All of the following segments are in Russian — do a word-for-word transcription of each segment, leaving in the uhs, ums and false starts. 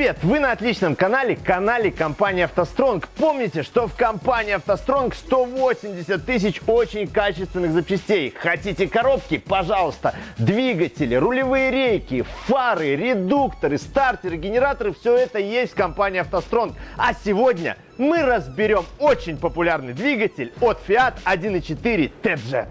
Привет! Вы на отличном канале, канале компании «АвтоСтронг». Помните, что в компании «АвтоСтронг» сто восемьдесят тысяч очень качественных запчастей. Хотите коробки? Пожалуйста. Двигатели, рулевые рейки, фары, редукторы, стартеры, генераторы – все это есть в компании «АвтоСтронг». А сегодня мы разберем очень популярный двигатель от Fiat один и четыре T-Jet.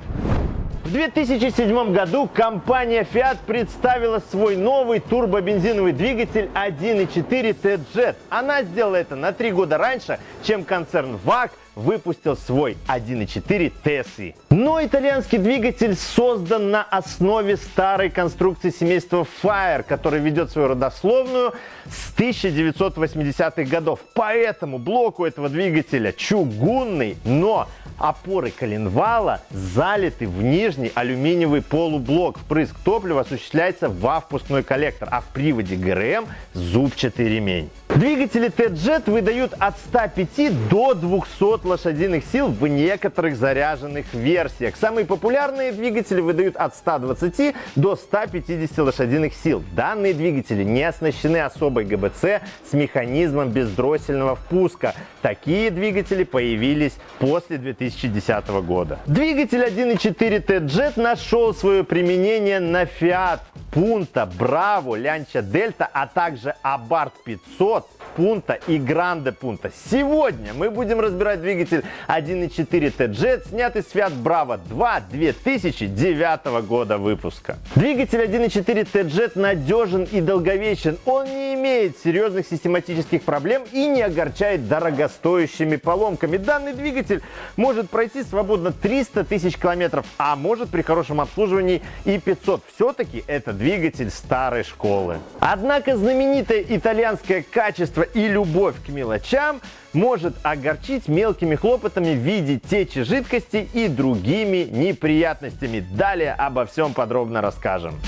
В две тысячи седьмом году компания Fiat представила свой новый турбобензиновый двигатель один и четыре T-Jet. Она сделала это на три года раньше, чем концерн ваг выпустил свой один и четыре ти эс и. Но итальянский двигатель создан на основе старой конструкции семейства Fire, который ведет свою родословную с тысяча девятьсот восьмидесятых годов. Поэтому блок у этого двигателя чугунный, но опоры коленвала залиты в нижний алюминиевый полублок. Впрыск топлива осуществляется во впускной коллектор, а в приводе ГРМ зубчатый ремень. Двигатели T-Jet выдают от ста пяти до двухсот лошадиных сил в некоторых заряженных версиях. Самые популярные двигатели выдают от ста двадцати до ста пятидесяти лошадиных сил. Данные двигатели не оснащены особой ГБЦ с механизмом бездроссельного впуска. Такие двигатели появились после две тысячи десятого года. Двигатель один и четыре T-Jet нашел свое применение на Fiat Punto, Bravo, Lancia Delta, а также Abarth пятьсот, Punto и Grande Punto. Сегодня мы будем разбирать двигатель один и четыре T-Jet, снятый с Fiat Bravo два две тысячи девятого года выпуска. Двигатель один и четыре T-Jet надежен и долговечен. Он не имеет серьезных систематических проблем и не огорчает дорогостоящими поломками. Данный двигатель может пройти свободно триста тысяч километров, а может при хорошем обслуживании и пятьсот. Все-таки это двигатель старой школы. Однако знаменитое итальянское качество и любовь к мелочам может огорчить мелкими хлопотами в виде течи жидкости и другими неприятностями. Далее обо всем подробно расскажем.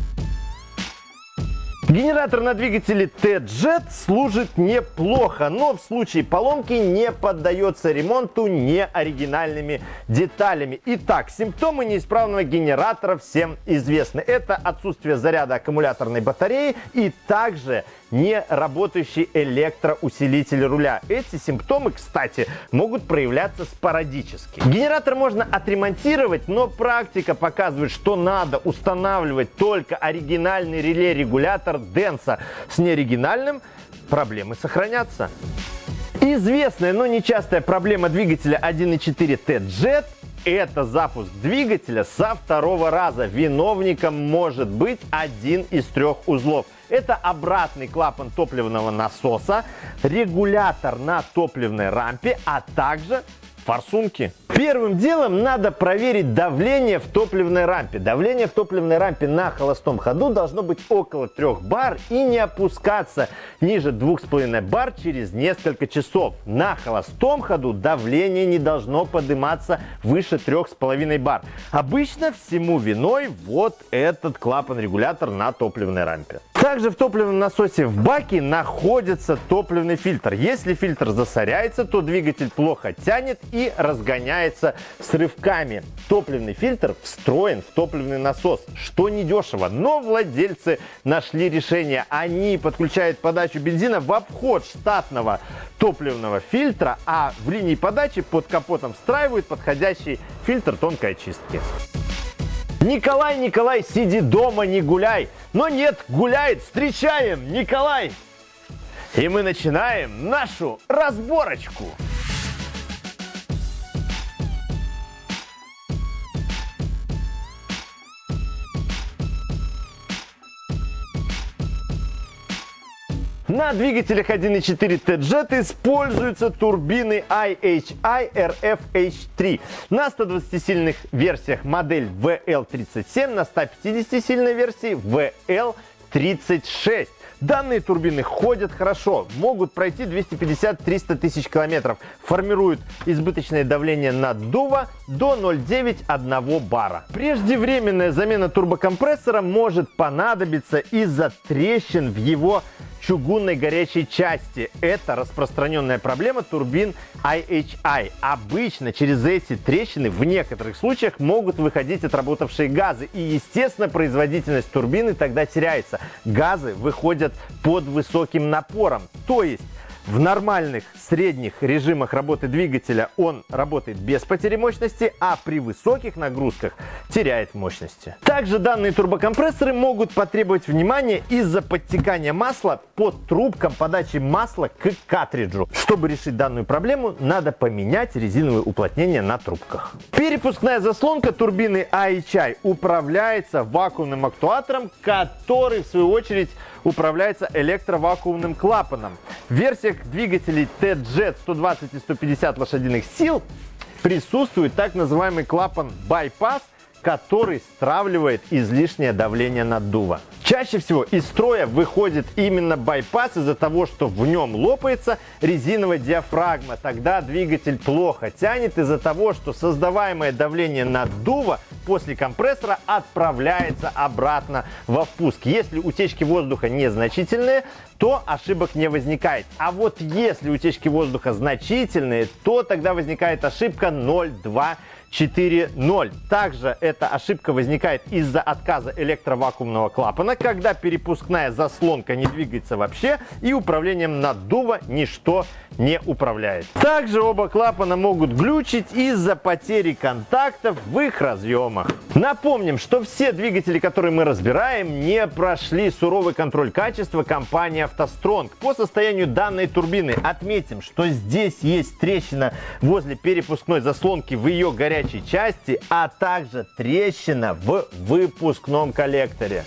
Генератор на двигателе T-Jet служит неплохо, но в случае поломки не поддается ремонту неоригинальными деталями. Итак, симптомы неисправного генератора всем известны. Это отсутствие заряда аккумуляторной батареи и также не работающий электроусилитель руля. Эти симптомы, кстати, могут проявляться спорадически. Генератор можно отремонтировать, но практика показывает, что надо устанавливать только оригинальный реле-регулятор Денса. С неоригинальным проблемы сохранятся. Известная, но нечастая проблема двигателя один и четыре T-Jet – это запуск двигателя со второго раза. Виновником может быть один из трех узлов. Это обратный клапан топливного насоса, регулятор на топливной рампе, а также форсунки. Первым делом надо проверить давление в топливной рампе. Давление в топливной рампе на холостом ходу должно быть около трёх бар и не опускаться ниже двух с половиной бар через несколько часов. На холостом ходу давление не должно подниматься выше трёх с половиной бар. Обычно всему виной вот этот клапан-регулятор на топливной рампе. Также в топливном насосе в баке находится топливный фильтр. Если фильтр засоряется, то двигатель плохо тянет и разгоняется с рывками. Топливный фильтр встроен в топливный насос, что недешево, но владельцы нашли решение. Они подключают подачу бензина в обход штатного топливного фильтра, а в линии подачи под капотом встраивают подходящий фильтр тонкой очистки. Николай, Николай, сиди дома, не гуляй. Но нет, гуляет, встречаем, Николай. И мы начинаем нашу разборочку. На двигателях один и четыре T-Jet используются турбины ай эйч ай эр эф эйч три. На ста двадцатисильных версиях модель ви эл тридцать семь, на ста пятидесятисильной версии ви эл тридцать шесть. Данные турбины ходят хорошо, могут пройти двести пятьдесят — триста тысяч километров, формируют избыточное давление наддува до ноль целых девять десятых одного бара. Преждевременная замена турбокомпрессора может понадобиться из-за трещин в его чугунной горячей части. Это распространенная проблема турбин ай эйч ай. Обычно через эти трещины в некоторых случаях могут выходить отработавшие газы, и, естественно, производительность турбины тогда теряется. газы выходят под высоким напором. То есть в нормальных средних режимах работы двигателя он работает без потери мощности, а при высоких нагрузках теряет мощности. Также данные турбокомпрессоры могут потребовать внимания из-за подтекания масла под трубкам подачи масла к картриджу. Чтобы решить данную проблему, надо поменять резиновые уплотнения на трубках. Перепускная заслонка турбины ай эйч ай управляется вакуумным актуатором, который в свою очередь управляется электровакуумным клапаном. В версиях двигателей Т-Джет сто двадцать и сто пятьдесят лошадиных сил присутствует так называемый клапан байпас, который стравливает излишнее давление наддува. Чаще всего из строя выходит именно байпас из-за того, что в нем лопается резиновая диафрагма. Тогда двигатель плохо тянет из-за того, что создаваемое давление наддува после компрессора отправляется обратно во впуск. Если утечки воздуха незначительные, то ошибок не возникает. А вот если утечки воздуха значительные, то тогда возникает ошибка ноль два четыре ноль. Также эта ошибка возникает из-за отказа электровакуумного клапана, когда перепускная заслонка не двигается вообще и управлением наддува ничто не управляет. Также оба клапана могут глючить из-за потери контактов в их разъемах. Напомним, что все двигатели, которые мы разбираем, не прошли суровый контроль качества компании автостронг. По состоянию данной турбины отметим, что здесь есть трещина возле перепускной заслонки в ее горячей части, а также трещина в выпускном коллекторе.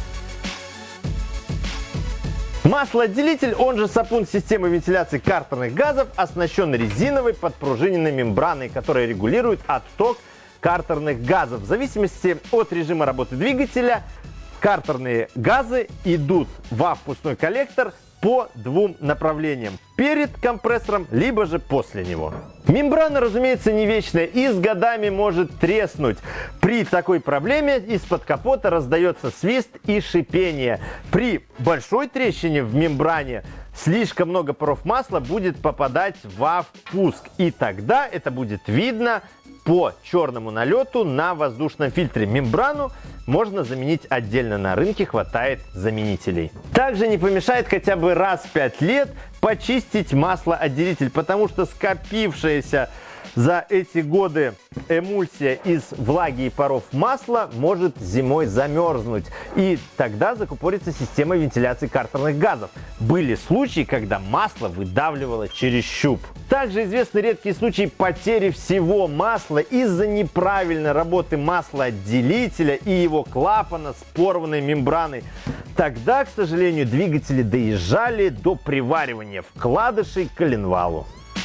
Маслоотделитель, он же сапун системы вентиляции картерных газов, оснащен резиновой подпружиненной мембраной, которая регулирует отток картерных газов. В зависимости от режима работы двигателя, картерные газы идут во впускной коллектор по двум направлениям: перед компрессором, либо же после него. Мембрана, разумеется, не вечная и с годами может треснуть. При такой проблеме из-под капота раздается свист и шипение. При большой трещине в мембране слишком много паров масла будет попадать во впуск, и тогда это будет видно по черному налету на воздушном фильтре. Мембрану можно заменить отдельно, на рынке хватает заменителей. Также не помешает хотя бы раз в пять лет почистить маслоотделитель, потому что скопившаяся за эти годы эмульсия из влаги и паров масла может зимой замерзнуть, и тогда закупорится система вентиляции картерных газов. Были случаи, когда масло выдавливало через щуп. Также известны редкие случаи потери всего масла из-за неправильной работы маслоотделителя и его клапана с порванной мембраной. Тогда, к сожалению, двигатели доезжали до приваривания вкладышей к коленвалу.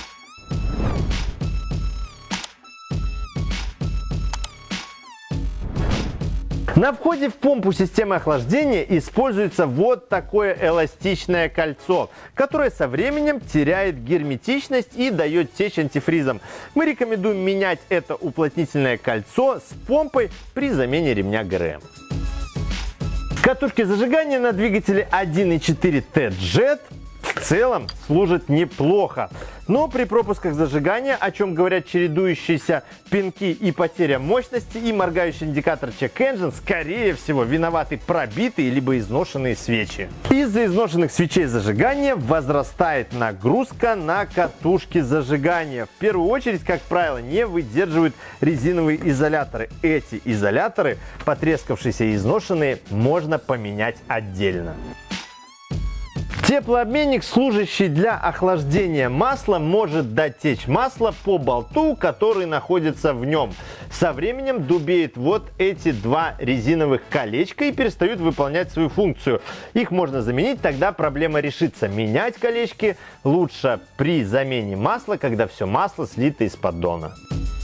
На входе в помпу системы охлаждения используется вот такое эластичное кольцо, которое со временем теряет герметичность и дает течь антифризом. Мы рекомендуем менять это уплотнительное кольцо с помпой при замене ремня ГРМ. Катушки зажигания на двигателе один и четыре Т-Джет в целом служат неплохо, но при пропусках зажигания, о чем говорят чередующиеся пинки и потеря мощности, и моргающий индикатор Check Engine, скорее всего виноваты пробитые либо изношенные свечи. Из-за изношенных свечей зажигания возрастает нагрузка на катушки зажигания. В первую очередь, как правило, не выдерживают резиновые изоляторы. Эти изоляторы, потрескавшиеся и изношенные, можно поменять отдельно. Теплообменник, служащий для охлаждения масла, может дать течь масло по болту, который находится в нем. Со временем дубеют вот эти два резиновых колечка и перестают выполнять свою функцию. Их можно заменить, тогда проблема решится. Менять колечки лучше при замене масла, когда все масло слито из поддона.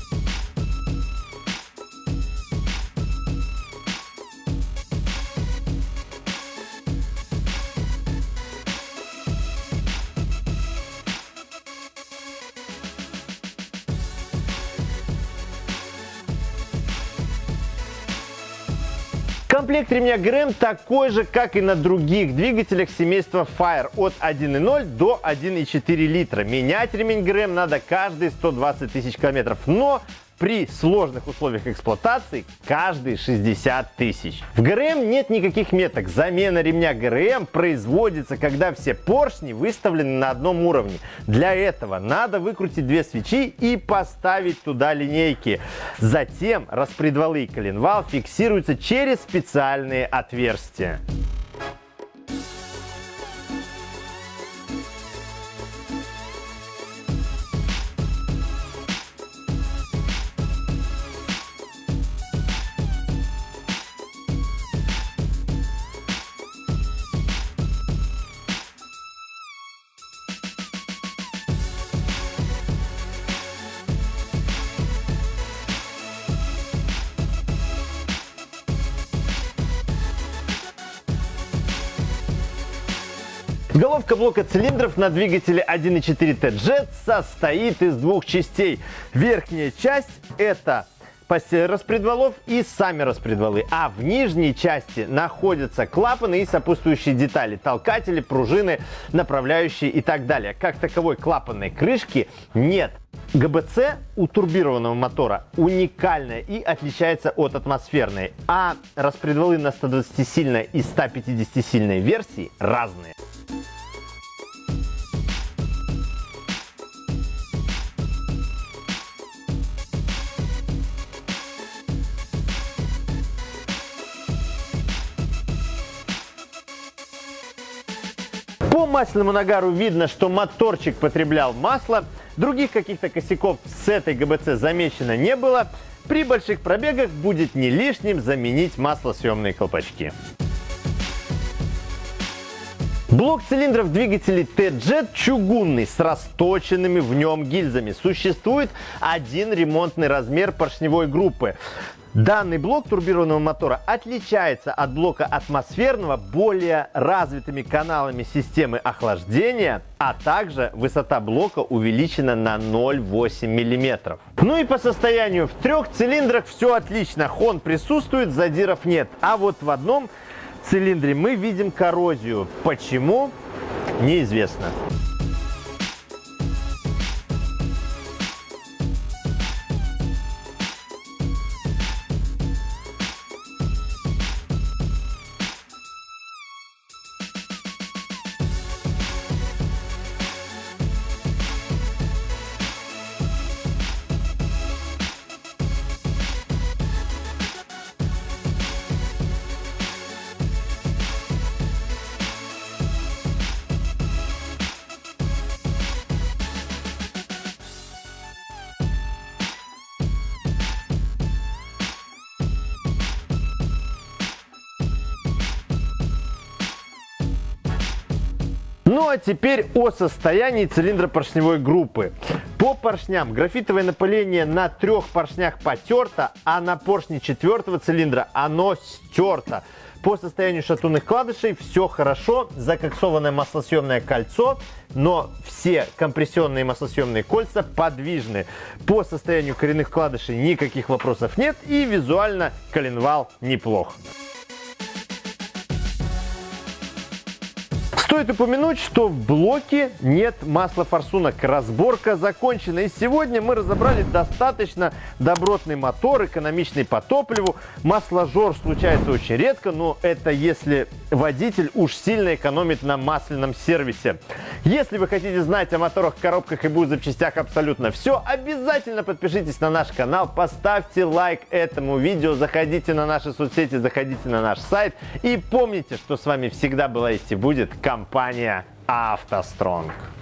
Комплект ремня ГРМ такой же, как и на других двигателях семейства Fire от один и ноль до один и четыре литра. Менять ремень ГРМ надо каждые сто двадцать тысяч километров. Но при сложных условиях эксплуатации каждые шестьдесят тысяч. В ГРМ нет никаких меток. Замена ремня ГРМ производится, когда все поршни выставлены на одном уровне. Для этого надо выкрутить две свечи и поставить туда линейки. Затем распредвалы и коленвал фиксируются через специальные отверстия. Головка блока цилиндров на двигателе один и четыре тэ джет состоит из двух частей. Верхняя часть – это постель распредвалов и сами распредвалы, а в нижней части находятся клапаны и сопутствующие детали, толкатели, пружины, направляющие и так далее. Как таковой клапанной крышки нет. ГБЦ у турбированного мотора уникальная и отличается от атмосферной, а распредвалы на сто двадцатисильной и сто пятидесятисильной версии разные. По масляному нагару видно, что моторчик потреблял масло. Других каких-то косяков с этой ГБЦ замечено не было. При больших пробегах будет не лишним заменить маслосъемные колпачки. Блок цилиндров двигателей тэ джет чугунный с расточенными в нем гильзами. Существует один ремонтный размер поршневой группы. Данный блок турбированного мотора отличается от блока атмосферного более развитыми каналами системы охлаждения, а также высота блока увеличена на ноль целых восемь десятых миллиметра. Ну и по состоянию в трех цилиндрах все отлично. Хон присутствует, задиров нет. А вот в одном цилиндре мы видим коррозию. Почему? Неизвестно. Ну а теперь о состоянии цилиндра поршневой группы. По поршням графитовое напыление на трех поршнях потерто, а на поршне четвертого цилиндра оно стерто. По состоянию шатунных вкладышей все хорошо, закоксованное маслосъемное кольцо, но все компрессионные маслосъемные кольца подвижны. По состоянию коренных вкладышей никаких вопросов нет, и визуально коленвал неплох. Стоит упомянуть, что в блоке нет маслофорсунок. Разборка закончена. И сегодня мы разобрали достаточно добротный мотор, экономичный по топливу. Масложор случается очень редко, но это если водитель уж сильно экономит на масляном сервисе. Если вы хотите знать о моторах, коробках и БУ запчастях абсолютно все, обязательно подпишитесь на наш канал, поставьте лайк этому видео, заходите на наши соцсети, заходите на наш сайт. И помните, что с вами всегда была есть и будет компания «АвтоСтронг».